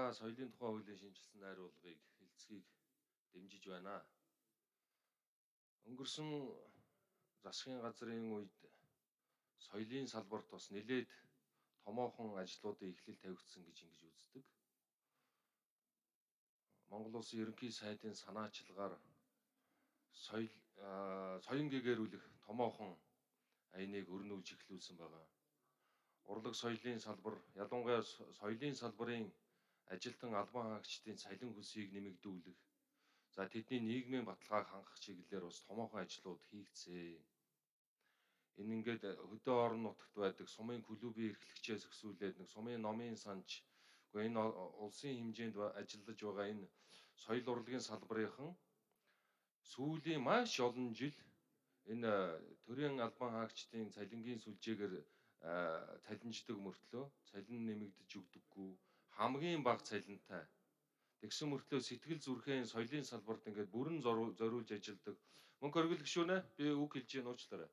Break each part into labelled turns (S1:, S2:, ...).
S1: соёлын тухай хуулийн шинжилсэн найруулгыг хэлцгийг дэмжиж байна. Өнгөрсөн засгийн газрын үед соёлын салбарт бас нэлээд томоохон ажлуудын эхлэл тавигдсан гэж ингэж үздэг. Монгол Улсын ерөнхий сайдын санаачилгаар соён гэгэрүүлэх томоохон аяныг өрнүүлж эхлүүлсэн байгаа. Урлаг соёлын салбар, ялангуяа соёлын салбарын ажилтан албан хаагчдын цалин хөлсийг нэмэгдүүлэх, за тэдний нийгмийн баталгааг хангах чиглэлээр бас томоохон ажлууд хийгдсэн. Энэ ингээд хөдөө орон нутагт байдаг сумын клубын эрхлэгчээс өсвүүлээд нэг сумын номын санч, энэ улсын хэмжээнд ажиллаж байгаа энэ соёл урлагийн салбарынхан сүүлийн маш олон жил энэ төрийн албан хаагчдын цалингийн сүлжээгээр цалинждаг мөртлөө цалин нэмэгдэж өгдөггүй, хамгийн бага цалинтай. Тэгсэн мөртлөө сэтгэл зүрхэн соёлын салбарт ингээд бүрэн зориулж ажилладаг. Мөнх оргил гişүнэ би үг хэлж яах уучлаарай.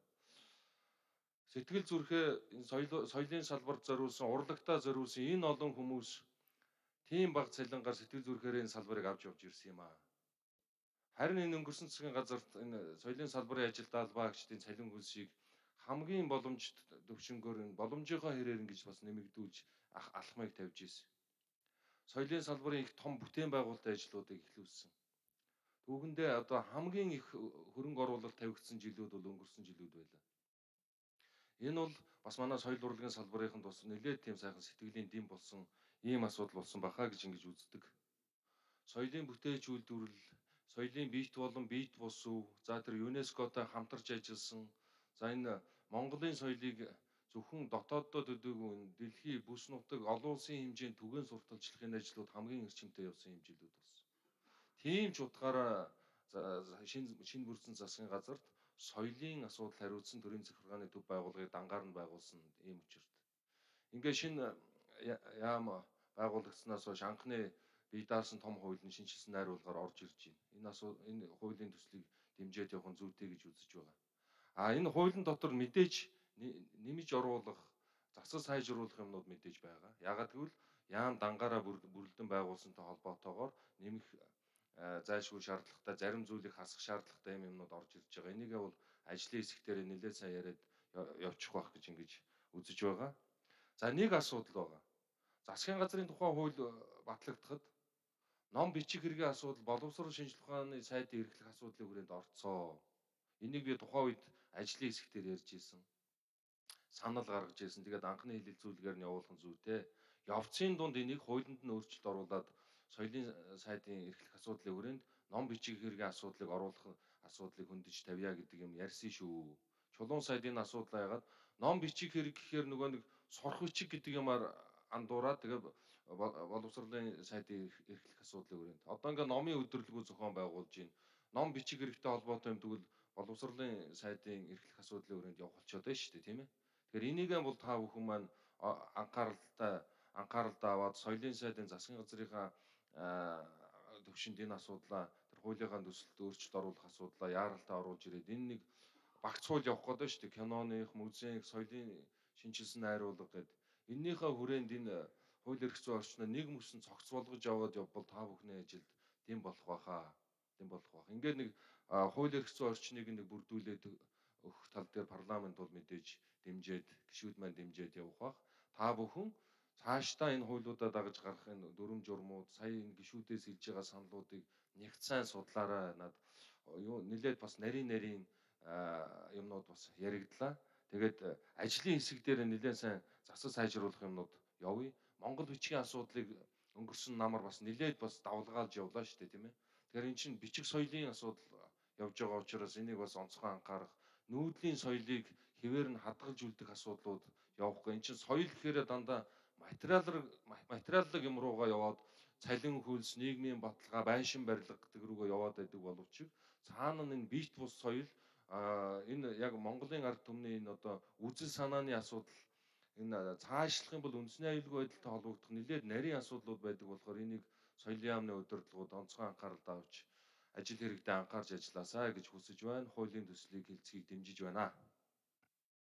S1: Сэтгэл зүрхээ энэ соёлын салбарт зориулсан, урлагтаа зориулсан энэ олон хүмүүс тийм бага цалингаар сэтгэл зүрхээрээ энэ салбарыг авч явж ирсэн юм аа. Харин энэ өнгөрсөн засгийн газарт энэ соёлын салбарын ажилд албаагчдын цалин хөлсийг хамгийн боломжит төвшнгөөр энэ боломжийнхоо хэрээр ингэж бас нэмэгдүүлж алхмыг тавьж ирсэн. Соёлын салбарын их том бүтээн байгуулалтын ажлуудыг эхлүүлсэн. Түүхэндээ одоо хамгийн их хөрөнгө оруулалт тавигдсан жилүүд бол өнгөрсөн жилүүд байлаа. Энэ бол бас манай соёл урлагийн салбарынханд бас нэлээд тийм сайхан сэтгэлийн дэм болсон ийм асуудал болсон бахаа гэж ингэж үздэг. Соёлын бүтээж үйлдвэрлэл, соёлын биет болон биет бус өв, за тэр ЮНЕСКОтой хамтарч ажилласан, за энэ Монголын соёлыг зөвхөн дотооддоо төдийгүй дэлхийн бүс нутаг олон улсын хэмжээнд түгээн сурталчлахын ажлууд хамгийн эрчимтэй явсан хэмжээлүүд болсон. Тийм ч утгаараа шинэ бүрдсэн засгийн газарт соёлын асуудал хариуцсан төрийн захиргааны төв байгууллагыг дангаар нь байгуулсан ийм учирт. Ингээ шинэ яам байгуулагдсанаас хойш анхны бие даасан том хуулийн шинжилсэн найруулгаар орж ирж байна. Энэ хуулийн төслийг дэмжиж явах нь зүйтэй гэж үзэж байгаа. Энэ хуулийн дотор мэдээж нэмж оруулах, засал сайжруулах юмнууд мэдээж байгаа. Ягаад гэвэл яам дангаараа бүрэлдэн байгуулсантай холбоотойгоор нэмэх зайлшгүй шаардлагатай, зарим зүйлийг хасах шаардлагатай юмнууд орж ирж байгаа. Энийгээ бол ажлын хэсэг дээр нэлээд сайн яриад явчих байх гэж ингэж үзэж байгаа. За нэг асуудал байгаа. Засгийн газрын тухай хууль батлагдахад ном бичих хэргийн асуудал боловсрол шинжилгээ ухааны сайдын эрхлэх асуудлын хүрээнд орцсон. Энийг би тухайн үед ажлын хэсэг дээр ярьж ирсэн. Санал гаргаж ирсэн. Тэгээд анхны хэлэлцүүлгээр нь явуулах нь зүйтэй. Явцын дунд энийг хуулинд нь өөрчлөлт оруулаад соёлын сайдын эрхлэх асуудлын хүрээнд ном бичих хэргийн асуудлыг оруулах асуудлыг хөндөж тавья гэдэг юм ярьсан шүү. Чулуун сайд энэ асуудлаа ягаад ном бичих хэрэг гэхээр нөгөө нэг сурах бичиг гэдэг юмар андуураад тэгээ боловсролын сайдын эрхлэх асуудлын хүрээнд. Одоо ингээ номын өдөрлгөө зохион байгуулж байна. Ном бичих хэрэгтэй холбоотой юм тэгвэл боловсролын сайдын эрхлэх асуудлын хүрээнд явах болчиход байна шүү дээ, тийм ээ. Тэгэхээр энийгээ бол та бүхэн маань анхааралтай аваад соёлын сайдын засгийн газрынхаа төвшөнд энэ асуудлаа тэр хуулийнхаа төсөлд өөрчлөлт оруулах асуудлаа яаралтай оруулж ирээд энэ нэг багц хууль явах гэдэг шүү дээ. Киноных, музейн, соёлын шинжилсэн найруулга гэдэг. Эннийхээ хүрээнд энэ хууль эрх зүйн орчноо нэг мөсөн цогц болгож яваад явбал та бүхний ажилд дэм болох байхаа. Дэм болох байх. Ингээд нэг хууль эрх зүйн орчныг нэг бүрдүүлээд өгөх тал дээр парламент бол мэдээж дэмжиж, гишүүд маань дэмжиж явах бах. Та бүхэн цаашдаа энэ хуулиудаа дагаж гарах энэ дүрм журмууд, сая энэ гишүүдээс хэлж байгаа саналуудыг нягт сайн судлаарай. Над нэлээд бас нарийн юмнууд бас яригдлаа. Тэгээд ажлын хэсэг дээр нэлээд сайн засал сайжруулах юмнууд явъя. Монгол бичгийн асуудлыг өнгөрсөн намар бас нэлээд бас давлгаалж явлаа шүү дээ, тийм ээ. Тэгэхээр эн чинь бичих соёлын асуудал явж байгаа учраас энийг бас онцгой анхаарах, нүүдлийн соёлыг хэвээр нь хадгалж үлдэх асуудлууд явахгүй. Эн чинь соёл гэхээр дандаа материаллык юм руугаа яваад цалин хөлс, нийгмийн баталгаа, байшин барилга гэдэг рүүгээ яваад байдаг боловч цаана нь энэ биет бус соёл энэ яг Монголын ард түмний энэ одоо үзэл санааны асуудал энэ цаашлах юм бол үндэсний аюулгүй байдалтай холбогдох нэлээд нарийн асуудлууд байдаг болохоор энийг соёлын яамны удирдлагууд онцгой анхааралтай авч ажил хэрэгтээ анхаарч ажилласаа гэж хүсэж байна. Хуулийн төслийг хэлцгийг дэмжиж байна.